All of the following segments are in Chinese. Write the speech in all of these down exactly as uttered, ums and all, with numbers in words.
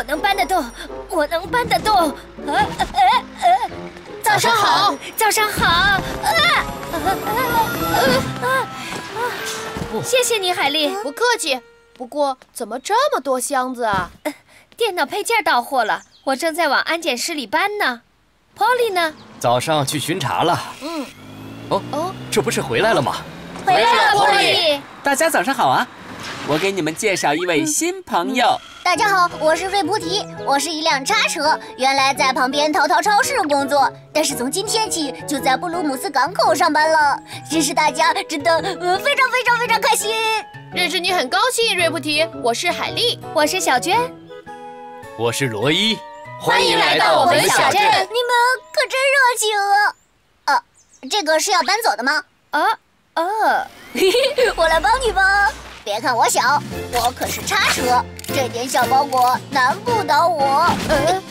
我能搬得动，我能搬得动。呃呃呃， 早上好， 早上好。啊啊啊啊！谢谢你，海丽。 不客气。不过怎么这么多箱子啊？ 电脑配件到货了，我正在往安检室里搬呢。Polly 呢？ 早上去巡查了。 嗯。 哦哦，这不是回来了吗？ 回来了 ，Polly。 大家早上好啊！我给你们介绍一位新朋友。 大家好，我是瑞菩提，我是一辆叉车，原来在旁边淘淘超市工作，但是从今天起就在布鲁姆斯港口上班了。认识大家真的呃非常非常非常开心。 认识你很高兴，瑞菩提。我是海丽， 我是小娟， 我是罗伊。 欢迎来到我们小镇。 你们可真热情啊！呃，这个是要搬走的吗？ 啊啊！ 我来帮你吧。别看我小，我可是叉车，这点小包裹难不倒我。呃，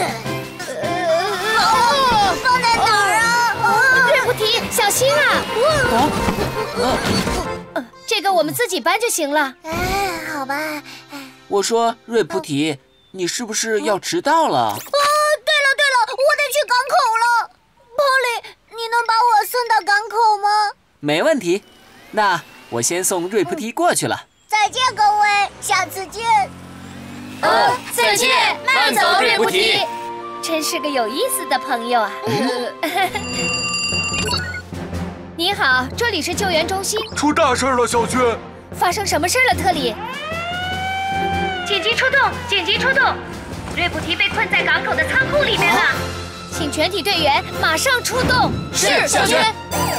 呃，放在哪儿啊？ 瑞菩提，小心啊！呃，这个我们自己搬就行了。 哎，好吧。 我说瑞菩提，你是不是要迟到了？ 哦，对了对了，我得去港口了。Polly，你能把我送到港口吗？ 没问题，那我先送瑞菩提过去了。 再见各位，下次见。 呃，再见，慢走，瑞菩提。 真是个有意思的朋友啊。你好，这里是救援中心。 出大事了，小娟！ 发生什么事了，特里？紧急出动！紧急出动！瑞菩提被困在港口的仓库里面了，请全体队员马上出动。 是，小娟。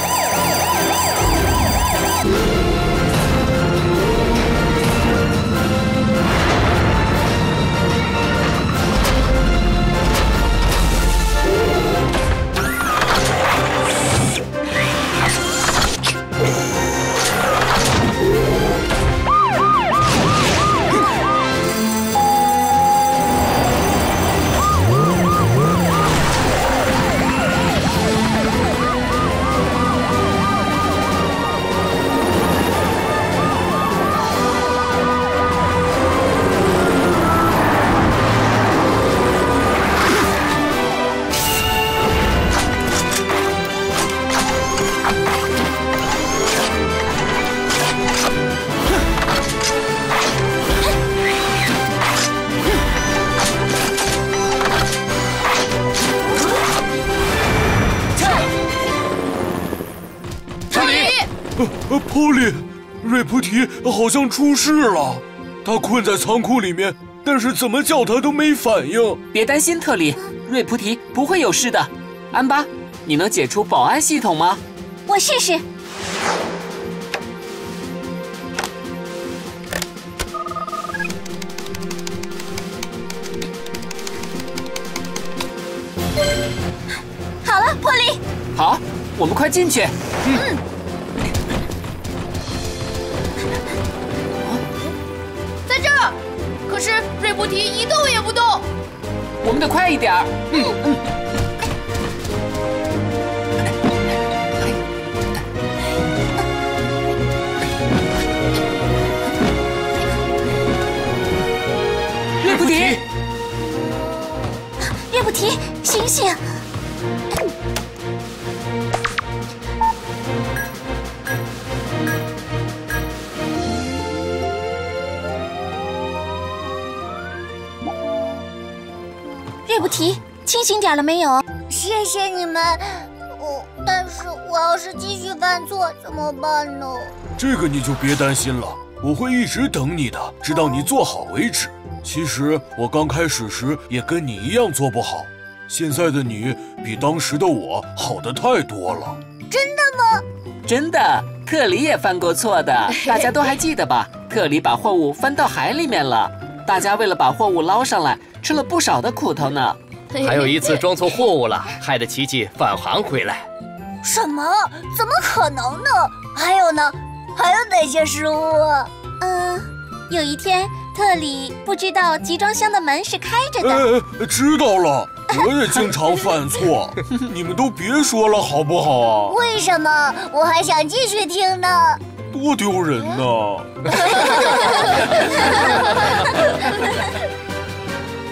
呃 ，Polly， 瑞菩提好像出事了，他困在仓库里面，但是怎么叫他都没反应。 别担心，特里，瑞菩提不会有事的。安巴，你能解除保安系统吗？ 我试试。好了，Polly。 好，我们快进去。嗯。嗯在这儿，可是瑞菩提一动也不动。 我们得快一点儿。嗯嗯。瑞菩提， 瑞菩提，醒醒！瑞菩提，清醒点了没有？谢谢你们。我，但是我要是继续犯错怎么办呢？ 这个你就别担心了，我会一直等你的，直到你做好为止。其实我刚开始时也跟你一样做不好，现在的你比当时的我好得太多了。 真的吗？ 真的，特里也犯过错的，大家都还记得吧？特里把货物翻到海里面了，大家为了把货物捞上来，吃了不少的苦头呢。 还有一次装错货物了，害得琪琪返航回来。 什么？怎么可能呢？还有呢？还有哪些失误啊？ 嗯，有一天特里不知道集装箱的门是开着的。 哎，知道了，我也经常犯错，你们都别说了好不好啊？ 为什么？我还想继续听呢。 多丢人呢！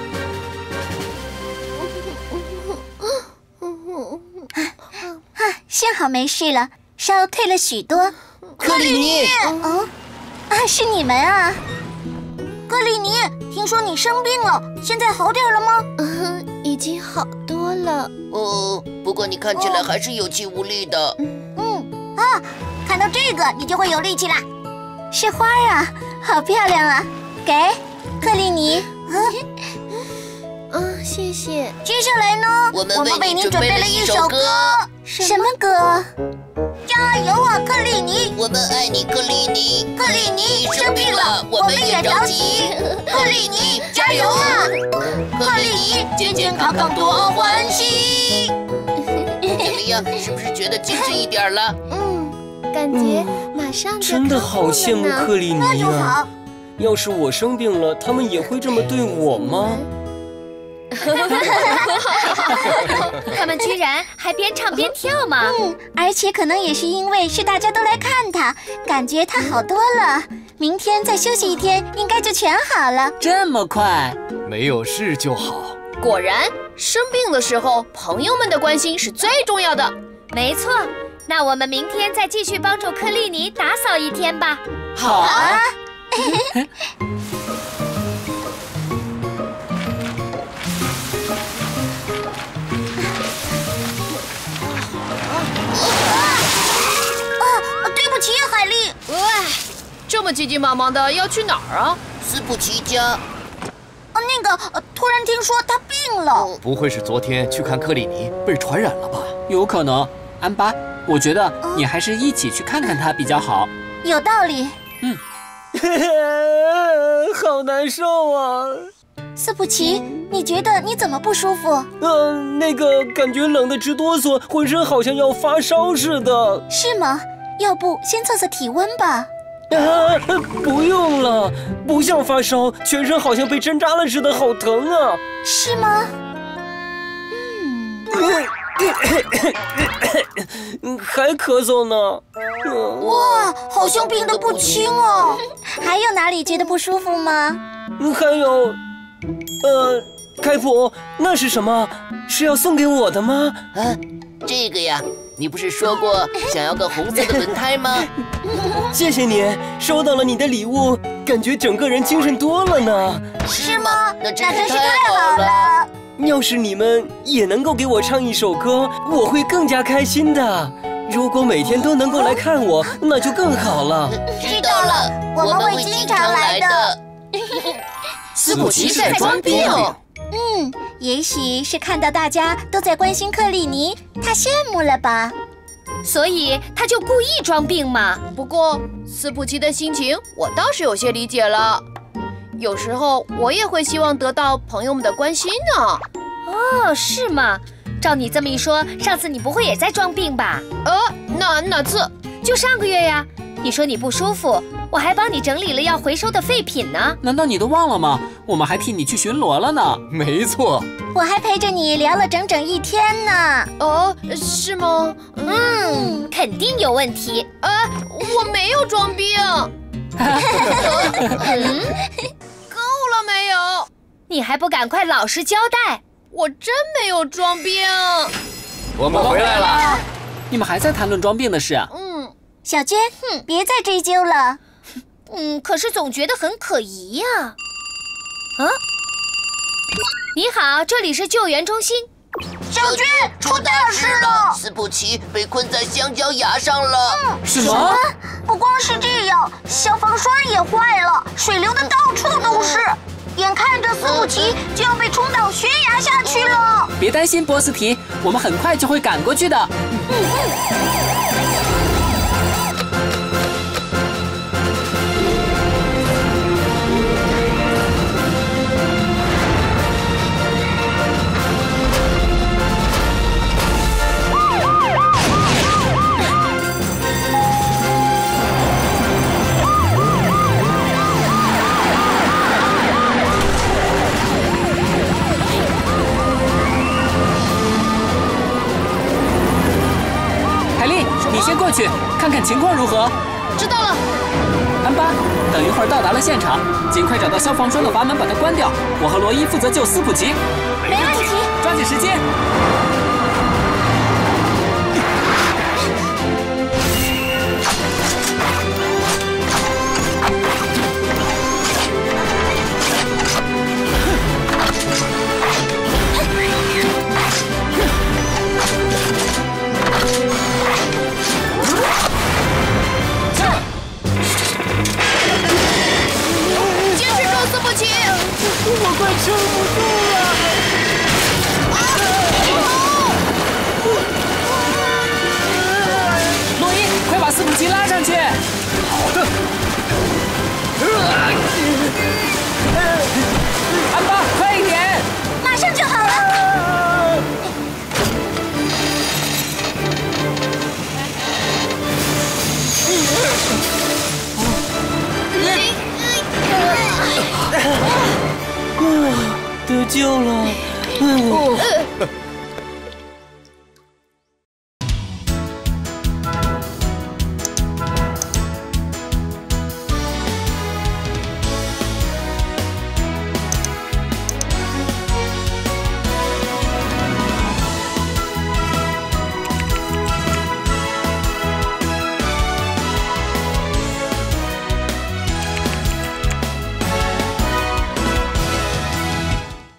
好没事了，烧退了许多。 克里尼， 哦，啊，是你们啊！ 克里尼，听说你生病了，现在好点了吗？ 嗯，已经好多了。 哦，不过你看起来还是有气无力的。 嗯啊，看到这个你就会有力气啦。 是花啊，好漂亮啊！给，克里尼。嗯，谢谢。 接下来呢， 我们为你准备了一首歌。 什么歌？ 加油啊，克里尼！ 我们爱你，克里尼。 克里尼生病了，我们也着急。克里尼，加油啊！克里尼，健健康康多欢喜。 怎么样？是不是觉得精神一点了？ 嗯，感觉马上就真的好羡慕克里那就尼啊！ 好。 要是我生病了，他们也会这么对我吗？ 他们居然还边唱边跳嘛！ 嗯，而且可能也是因为是大家都来看他，感觉他好多了。明天再休息一天，应该就全好了。 这么快？ 没有事就好。 果然，生病的时候，朋友们的关心是最重要的。 没错，那我们明天再继续帮助克里尼打扫一天吧。 好啊！ 对不起，海莉。 喂，这么急急忙忙的要去哪儿啊？斯普奇家。 啊，那个，呃，突然听说他病了。 不会是昨天去看克里尼被传染了吧？ 有可能。安巴，我觉得你还是一起去看看他比较好。 有道理。 嗯。 好难受啊！ 斯普奇，你觉得你怎么不舒服？ 嗯、呃，那个感觉冷得直哆嗦，浑身好像要发烧似的。 是吗？要不先测测体温吧。 啊，不用了，不像发烧，全身好像被针扎了似的，好疼啊！ 是吗？ 嗯，还咳嗽呢。 哇，好像病得不轻哦。 还有哪里觉得不舒服吗？ 还有，呃，开普，那是什么？是要送给我的吗？ 啊，这个呀，你不是说过想要个红色的轮胎吗？ 谢谢你，收到了你的礼物，感觉整个人精神多了呢。 是吗？ 那真是那真是太太好好了。 要是你们也能够给我唱一首歌，我会更加开心的。如果每天都能够来看我，那就更好了。 知道了，我们会经常来的。斯普奇是在装病。 嗯，也许是看到大家都在关心克里尼，他羡慕了吧？ 所以他就故意装病嘛。 不过斯普奇的心情，我倒是有些理解了。有时候我也会希望得到朋友们的关心呢。 哦，是吗？照你这么一说，上次你不会也在装病吧？ 呃，哪哪次？ 就上个月呀。你说你不舒服，我还帮你整理了要回收的废品呢。 难道你都忘了吗？我们还替你去巡逻了呢。 没错， 我还陪着你聊了整整一天呢。 哦，是吗？ 嗯，肯定有问题。 啊，我没有装病。 嗯， 够了没有？ 你还不赶快老实交代？ 我真没有装病。 我们回来了。 你们还在谈论装病的事啊？ 嗯， 小娟，哼，别再追究了。 嗯，可是总觉得很可疑呀。啊，你好，这里是救援中心。 小娟，出大事了！ 斯普奇被困在香蕉崖上了。 什么？ 不光是这样，消防栓也坏了，水流的到处都是。眼看着斯普奇就要被冲到悬崖下去了。 别担心，波斯提，我们很快就会赶过去的。你先过去看看情况如何。 知道了。 安巴，等一会儿到达了现场，尽快找到消防栓的阀门，把它关掉。我和罗伊负责救斯普奇。 没问题， 抓紧时间。 撑不住了！ 洛伊，快把斯普奇拉上去！ 好的。 安巴，快一点！ 马上就好了。 得救了！